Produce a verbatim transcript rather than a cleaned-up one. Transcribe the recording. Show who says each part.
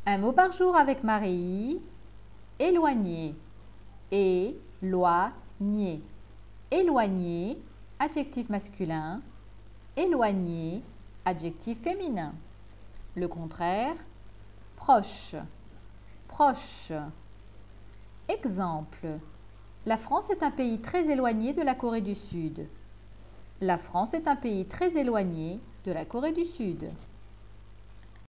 Speaker 1: Un mot par jour avec Marie. Éloigné. Éloigné. Éloigné, adjectif masculin. Éloigné, adjectif féminin. Le contraire, proche. Proche. Exemple. La France est un pays très éloigné de la Corée du Sud. La France est un pays très éloigné de la Corée du Sud.